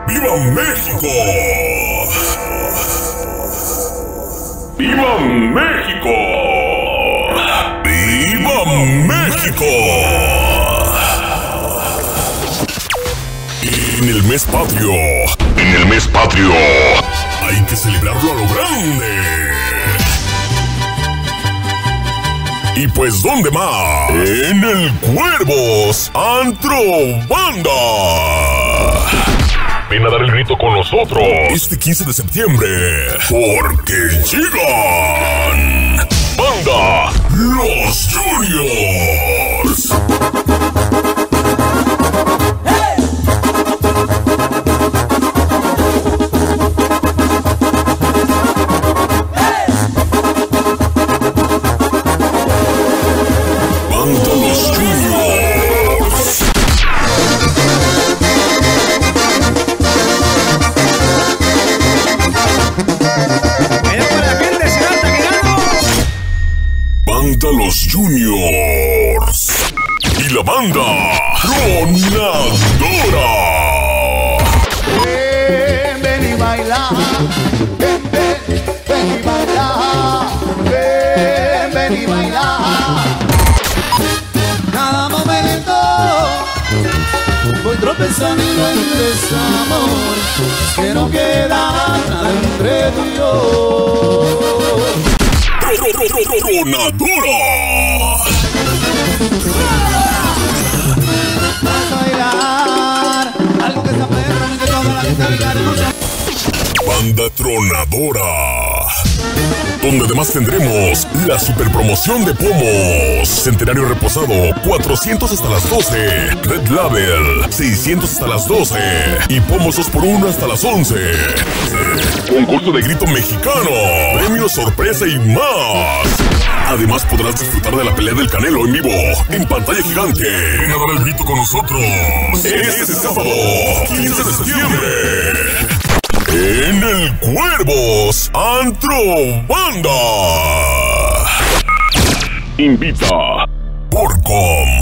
¡Viva México! ¡Viva México! ¡Viva México! En el mes patrio. Hay que celebrarlo a lo grande. Y pues, ¿dónde más? En el Cuervos Antro Banda. Ven a dar el grito con nosotros este 15 de septiembre, porque llegan Banda Los Juniors. Los Juniors y la banda Tronadora. Ven y baila, ven y baila, ven y baila. Cada momento voy tropezando y no hay desamor, que no queda nada entre tú y yo. Tronadora. Vamos a bailar algo que está perro y que toda la gente bailar. Banda Tronadora, donde además tendremos la super promoción de pomos. Centenario reposado, 400 hasta las 12. Red Label, 600 hasta las 12. Y pomos 2x1 hasta las 11. Concurso de grito mexicano, premios sorpresa y más. Además podrás disfrutar de la pelea del Canelo en vivo, en pantalla gigante. Ven a dar el grito con nosotros este sábado, 15 de septiembre. En el Cuervos Antro Banda. Invita Porcom.